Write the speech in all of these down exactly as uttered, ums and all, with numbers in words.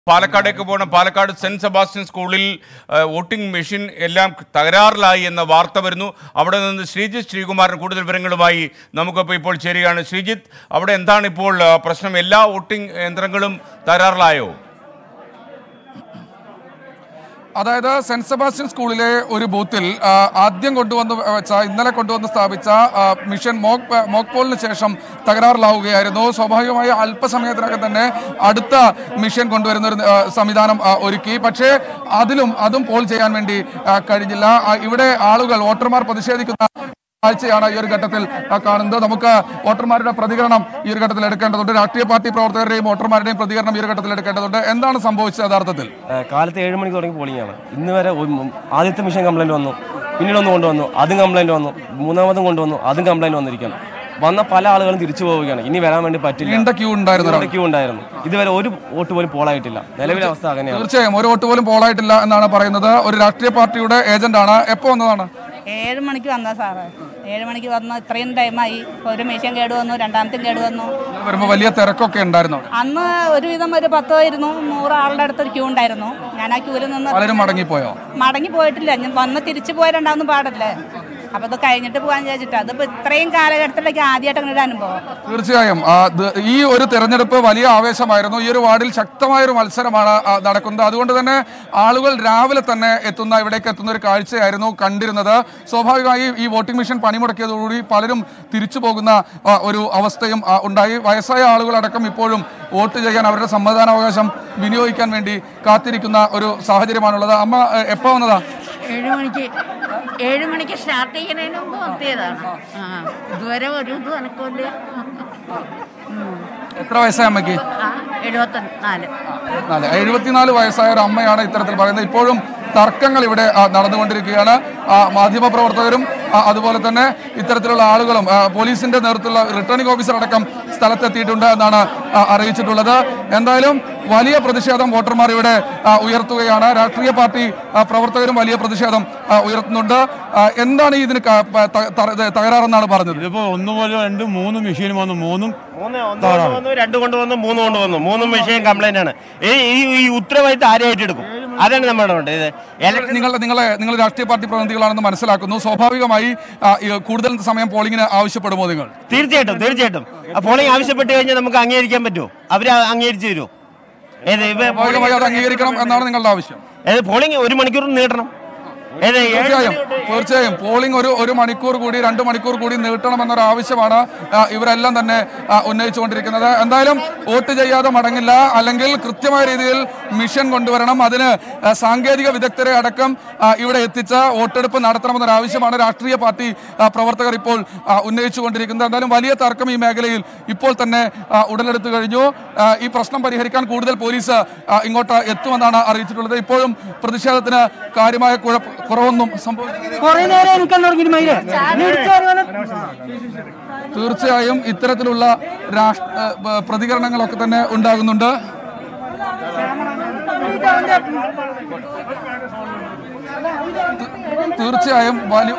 പാലക്കാടേക്ക് പോകണം. Palakkad saint Sebastian സ്കൂളിൽ voting machine എല്ലാം തകരാറിലായി എന്ന വാർത്ത വരുന്നു. അവിടെ നിന്ന് ശ്രീജിത്ത് ശ്രീകുമാരൻ കൂടുതൽ വിവരങ്ങളുമായി നമുക്കിപ്പോൾ ഇപ്പോൾ ചേരുകയാണ്. ശ്രീജിത്ത്, അവിടെ എന്താണ് ഇപ്പോൾ പ്രശ്നം? എല്ലാ വോട്ടിംഗ് യന്ത്രങ്ങളും തകരാറിലായോ? അതായത് സെന്റ് സെബാസ്റ്റ്യൻ സ്കൂളിലെ ഒരു ബൂത്തിൽ ആദ്യം കൊണ്ടുവന്ന് വെച്ച ഇന്നലെ കൊണ്ടുവന്ന് സ്ഥാപിച്ച മിഷൻ മോക്ക് മോക്ക് പോളിന് ശേഷം തകരാറിലാവുകയായിരുന്നു. സ്വാഭാവികമായി അല്പസമയത്തിനകം തന്നെ അടുത്ത മിഷൻ കൊണ്ടുവരുന്ന ഒരു സംവിധാനം ഒരുക്കി. പക്ഷേ അതിലും അതും പോൾ ചെയ്യാൻ വേണ്ടി കഴിഞ്ഞില്ല. ഇവിടെ ആളുകൾ വോട്ടർമാർ പ്രതിഷേധിക്കുന്ന കാഴ്ചയാണ് ഈ ഒരു ഘട്ടത്തിൽ കാണുന്നത്. നമുക്ക് വോട്ടർമാരുടെ പ്രതികരണം ഈ ഒരു ഘട്ടത്തിൽ എടുക്കേണ്ടതുണ്ട്. രാഷ്ട്രീയ പാർട്ടി പ്രവർത്തകരുടെയും വോട്ടർമാരുടെയും പ്രതികരണം ഈ ഒരു ഘട്ടത്തിൽ എടുക്കേണ്ടതുണ്ട്. എന്താണ് സംഭവിച്ചത് യഥാർത്ഥത്തിൽ? കാലത്ത് ഏഴ് മണിക്ക് തുടങ്ങി പോളിംഗ് ആണ്. ഇന്ന് വരെ ആദ്യത്തെ മിഷൻ കംപ്ലൈന്റ് വന്നു, പിന്നീട് ഒന്ന് കൊണ്ടുവന്നു, അതും കംപ്ലൈന്റ് വന്നു, മൂന്നാമതും കൊണ്ടുവന്നു, അതും കംപ്ലൈന്റ് വന്നിരിക്കുകയാണ്. വന്ന പല ആളുകളും തിരിച്ചു പോവുകയാണ്. ഇനി വരാൻ വേണ്ടി പറ്റില്ല. ക്യൂ ഉണ്ടായിരുന്നു ക്യൂ ഉണ്ടായിരുന്നു ഇതുവരെ ഒരു വോട്ട് പോലും പോളായിട്ടില്ല. നിലവിലെ അവസ്ഥ അങ്ങനെയാണ്. തീർച്ചയായും ഒരു വോട്ട് പോലും പോളായിട്ടില്ല എന്നാണ് പറയുന്നത്. ഒരു രാഷ്ട്രീയ പാർട്ടിയുടെ ഏജന്റാണ്. എപ്പോ വന്നതാണ്? ഏഴ് മണിക്ക് വന്നാ സാറേ. ഏഴ് മണിക്ക് വന്ന് ഇത്രയും ടൈമായി. ഒരു മെഷീൻ കേട് വന്നു, രണ്ടാമത്തെ കേട് വന്നു. വരുമ്പോ വലിയ തിരക്കൊക്കെ ഉണ്ടായിരുന്നു. അന്ന് ഒരുവിധം ഒരു പത്തോ ഇരുന്നൂ നൂറ് ആളുടെ അടുത്തൊരു ക്യൂ ഉണ്ടായിരുന്നു. ഞാൻ ആ ക്യൂവിൽ നിന്ന് പലരും മടങ്ങിപ്പോയോ? മടങ്ങി പോയിട്ടില്ല. ഞാൻ വന്ന് തിരിച്ചു പോയാലുണ്ടാവുന്ന പാടല്ലേ. അപ്പൊ അത് കഴിഞ്ഞിട്ട് പോകാൻ വിചാരിച്ചിട്ട് അതിപ്പോ ഇത്രയും കാലഘട്ടത്തിലേക്ക് ആദ്യമായിട്ട് അങ്ങനെ ഒരു അനുഭവം. തീർച്ചയായും ഈ ഒരു തെരഞ്ഞെടുപ്പ് വലിയ ആവേശമായിരുന്നു. ഈ ഒരു വാർഡിൽ ശക്തമായൊരു മത്സരമാണ് നടക്കുന്നത്. അതുകൊണ്ട് തന്നെ ആളുകൾ രാവിലെ തന്നെ എത്തുന്ന ഇവിടേക്ക് എത്തുന്ന ഒരു കാഴ്ചയായിരുന്നു കണ്ടിരുന്നത്. സ്വാഭാവികമായി ഈ വോട്ടിംഗ് മെഷീൻ പണിമുടക്കിയതോടുകൂടി പലരും തിരിച്ചു പോകുന്ന ഒരു അവസ്ഥയും ഉണ്ടായി. വയസ്സായ ആളുകളടക്കം ഇപ്പോഴും വോട്ട് ചെയ്യാൻ അവരുടെ സമ്മതിദാനാവകാശം വിനിയോഗിക്കാൻ വേണ്ടി കാത്തിരിക്കുന്ന ഒരു സാഹചര്യമാണുള്ളത്. അമ്മ എപ്പോ വന്നതാ? ഏഴ് മണിക്ക് ഏഴ് മണിക്ക് സ്റ്റാർട്ട് ചെയ്യുന്നതിന് മുമ്പ് നിർത്തിയതാണ്. ആ ഇതുവരെ ഒരു ഇത് അനക്കില്ല. എത്ര വയസ്സായ അമ്മയ്ക്ക്? എഴുപത്തിനാല് നാല് എഴുപത്തിനാല് വയസ്സായ ഒരു അമ്മയാണ് ഇത്തരത്തിൽ പറയുന്നത്. ഇപ്പോഴും തർക്കങ്ങൾ ഇവിടെ നടന്നുകൊണ്ടിരിക്കുകയാണ്. മാധ്യമപ്രവർത്തകരും അതുപോലെ തന്നെ ഇത്തരത്തിലുള്ള ആളുകളും പോലീസിന്റെ നേതൃത്വത്തിലുള്ള റിട്ടേണിംഗ് ഓഫീസർ അടക്കം സ്ഥലത്തെത്തിയിട്ടുണ്ട് എന്നാണ് അറിയിച്ചിട്ടുള്ളത്. എന്തായാലും വലിയ പ്രതിഷേധം വോട്ടർമാർ ഇവിടെ ഉയർത്തുകയാണ്. രാഷ്ട്രീയ പാർട്ടി പ്രവർത്തകരും വലിയ പ്രതിഷേധം ഉയർത്തുന്നുണ്ട്. എന്താണ് ഇതിന് തകരാറെന്നാണ് പറഞ്ഞത്? ഇതിപ്പോ ഒന്ന് പോലെ രണ്ട് മൂന്ന് മെഷീൻ വന്നു. മൂന്നും രണ്ട് കൊണ്ടുവന്നു, മൂന്ന് കൊണ്ടുവന്നു. മൂന്നും മെഷീൻ കംപ്ലൈന്റ് ആണ്. ഈ ഉത്തരവാദിത്തം ആരായിട്ട് എടുക്കും? അതാണ് നമ്മുടെ നിങ്ങളുടെ നിങ്ങളെ നിങ്ങൾ രാഷ്ട്രീയ പാർട്ടി പ്രതിനിധികളാണെന്ന് മനസ്സിലാക്കുന്നു. സ്വാഭാവികമായി കൂടുതൽ സമയം പോളിംഗിന് ആവശ്യപ്പെടുമോ നിങ്ങൾ? തീർച്ചയായിട്ടും തീർച്ചയായിട്ടും പോളിംഗ് ആവശ്യപ്പെട്ട് കഴിഞ്ഞാൽ നമുക്ക് അംഗീകരിക്കാൻ പറ്റുമോ? അവര് അംഗീകരിച്ചു തരുമോ? സ്വാഭാവികമായി അത് അംഗീകരിക്കണം എന്നാണ് നിങ്ങളുടെ ആവശ്യം. പോളിംഗ് ഒരു മണിക്കൂർ നീട്ടണം. തീർച്ചയായും തീർച്ചയായും പോളിംഗ് ഒരു ഒരു മണിക്കൂർ കൂടി രണ്ട് മണിക്കൂർ കൂടി നീട്ടണമെന്നൊരു ആവശ്യമാണ് ഇവരെല്ലാം തന്നെ ഉന്നയിച്ചുകൊണ്ടിരിക്കുന്നത്. എന്തായാലും വോട്ട് ചെയ്യാതെ മടങ്ങില്ല, അല്ലെങ്കിൽ കൃത്യമായ രീതിയിൽ മിഷൻ കൊണ്ടുവരണം. അതിന് സാങ്കേതിക വിദഗ്ധരെ അടക്കം ഇവിടെ എത്തിച്ച വോട്ടെടുപ്പ് നടത്തണമെന്നൊരു ആവശ്യമാണ് രാഷ്ട്രീയ പാർട്ടി പ്രവർത്തകർ ഇപ്പോൾ ഉന്നയിച്ചുകൊണ്ടിരിക്കുന്നത്. എന്തായാലും വലിയ തർക്കം ഈ മേഖലയിൽ ഇപ്പോൾ തന്നെ ഉടലെടുത്തു കഴിഞ്ഞു. ഈ പ്രശ്നം പരിഹരിക്കാൻ കൂടുതൽ പോലീസ് ഇങ്ങോട്ട് എത്തുമെന്നാണ് അറിയിച്ചിട്ടുള്ളത്. ഇപ്പോഴും പ്രതിഷേധത്തിന് കാര്യമായ കുഴപ്പം കുറവൊന്നും തീർച്ചയായും ഇത്തരത്തിലുള്ള പ്രതികരണങ്ങളൊക്കെ തന്നെ ഉണ്ടാകുന്നുണ്ട്. തീർച്ചയായും വലിയ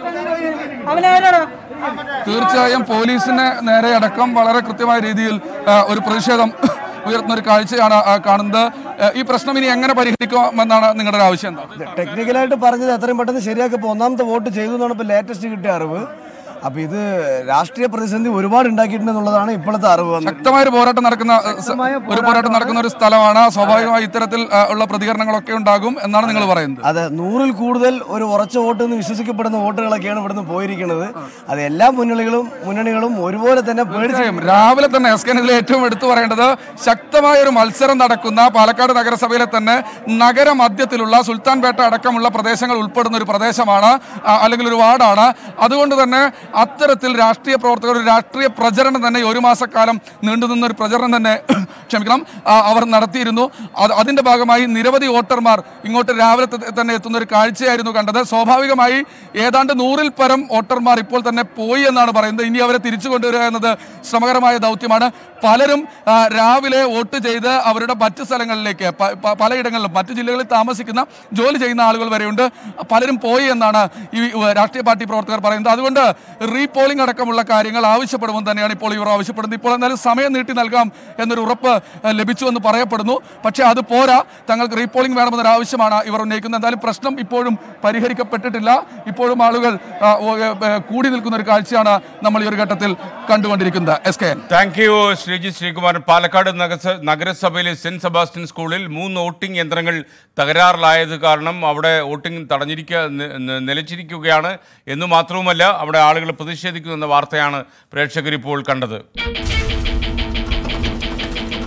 തീർച്ചയായും പോലീസിന് നേരെ അടക്കം വളരെ കൃത്യമായ രീതിയിൽ ഒരു പ്രതിഷേധം ഉയർത്തുന്ന ഒരു കാഴ്ചയാണ് കാണുന്നത്. ഈ പ്രശ്നം ഇനി എങ്ങനെ പരിഹരിക്കുമെന്നാണ് നിങ്ങളുടെ ആവശ്യം? എന്താ ടെക്നിക്കലായിട്ട് പറഞ്ഞത് എത്രയും പെട്ടെന്ന് ശരിയാക്കി ഒന്നാമത്തെ വോട്ട് ചെയ്തു എന്നാണ് ഇപ്പോൾ ലേറ്റസ്റ്റ് കിട്ടിയ അറിവ്. അപ്പൊ ഇത് രാഷ്ട്രീയ പ്രതിസന്ധി ഒരുപാട് ഉണ്ടാക്കിയിട്ടുണ്ടെന്നുള്ളതാണ് ഇപ്പോഴത്തെ അറിവ്. ശക്തമായ ഒരു പോരാട്ടം നടക്കുന്ന ഒരു പോരാട്ടം നടക്കുന്ന ഒരു സ്ഥലമാണ്. സ്വാഭാവികമായി ഇത്തരത്തിൽ ഉള്ള പ്രതികരണങ്ങളൊക്കെ ഉണ്ടാകും എന്നാണ് നിങ്ങൾ പറയുന്നത്. അതെ, നൂറിൽ കൂടുതൽ ഒരു ഉറച്ച വോട്ട് എന്ന് വിശ്വസിക്കപ്പെടുന്ന വോട്ടുകളൊക്കെയാണ് ഇവിടുന്ന് പോയിരിക്കുന്നത്. അത് എല്ലാ മുന്നണികളും മുന്നണികളും ഒരുപോലെ തന്നെ പേടിച്ചും. രാവിലെ തന്നെ എസ് കെ ഇതിൽ ഏറ്റവും എടുത്തു പറയേണ്ടത് ശക്തമായ ഒരു മത്സരം നടക്കുന്ന പാലക്കാട് നഗരസഭയിലെ തന്നെ നഗരമധ്യത്തിലുള്ള സുൽത്താൻപേട്ട അടക്കമുള്ള പ്രദേശങ്ങൾ ഉൾപ്പെടുന്ന ഒരു പ്രദേശമാണ്, അല്ലെങ്കിൽ ഒരു വാർഡാണ്. അതുകൊണ്ട് തന്നെ അത്തരത്തിൽ രാഷ്ട്രീയ പ്രവർത്തകർ ഒരു രാഷ്ട്രീയ പ്രചരണം തന്നെ ഒരു മാസക്കാലം നീണ്ടുനിന്ന ഒരു പ്രചരണം തന്നെ ക്ഷമിക്കണം അവർ നടത്തിയിരുന്നു. അതിന്റെ ഭാഗമായി നിരവധി വോട്ടർമാർ ഇങ്ങോട്ട് രാവിലെ തന്നെ എത്തുന്ന ഒരു കാഴ്ചയായിരുന്നു കണ്ടത്. സ്വാഭാവികമായി ഏതാണ്ട് നൂറിൽ പരം വോട്ടർമാർ ഇപ്പോൾ തന്നെ പോയി എന്നാണ് പറയുന്നത്. ഇനി അവരെ തിരിച്ചു കൊണ്ടുവരിക എന്നത് ശ്രമകരമായ ദൗത്യമാണ്. പലരും രാവിലെ വോട്ട് ചെയ്ത് അവരുടെ മറ്റ് സ്ഥലങ്ങളിലേക്ക് പലയിടങ്ങളിലും മറ്റു ജില്ലകളിൽ താമസിക്കുന്ന ജോലി ചെയ്യുന്ന ആളുകൾ വരെയുണ്ട്. പലരും പോയി എന്നാണ് ഈ രാഷ്ട്രീയ പാർട്ടി പ്രവർത്തകർ പറയുന്നത്. അതുകൊണ്ട് റീപോളിംഗ് അടക്കമുള്ള കാര്യങ്ങൾ ആവശ്യപ്പെടുമെന്ന് തന്നെയാണ് ഇപ്പോൾ ഇവർ ആവശ്യപ്പെടുന്നത്. ഇപ്പോൾ എന്നാലും സമയം നീട്ടി നൽകാം എന്നൊരു ഉറപ്പ് ലഭിച്ചു എന്ന് പറയപ്പെടുന്നു. പക്ഷേ അത് പോരാ, തങ്ങൾക്ക് റീപോളിംഗ് വേണമെന്നൊരു ആവശ്യമാണ് ഇവർ ഉന്നയിക്കുന്നത്. എന്തായാലും പ്രശ്നം ഇപ്പോഴും പരിഹരിക്കപ്പെട്ടിട്ടില്ല. ഇപ്പോഴും ആളുകൾ കൂടി നിൽക്കുന്ന ഒരു കാഴ്ചയാണ് നമ്മൾ ഈ ഒരു ഘട്ടത്തിൽ കണ്ടുകൊണ്ടിരിക്കുന്നത്. S K N. Thank you Sreejith Sreekumaran. Palakkad നഗരസഭയിലെ സെന്റ് സെബാസ്റ്റ്യൻ സ്കൂളിൽ മൂന്ന് വോട്ടിംഗ് യന്ത്രങ്ങൾ തകരാറിലായത് കാരണം അവിടെ വോട്ടിംഗ് തടഞ്ഞിരിക്കുക നിലച്ചിരിക്കുകയാണ് എന്ന് മാത്രവുമല്ല അവിടെ ആളുകൾ പ്രതിഷേധിക്കുമെന്ന വാർത്തയാണ് പ്രേക്ഷകർ ഇപ്പോൾ കണ്ടത്.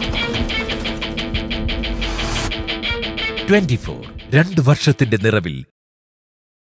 ട്വന്റി ഫോർ രണ്ട് വർഷത്തിന്റെ നിറവിൽ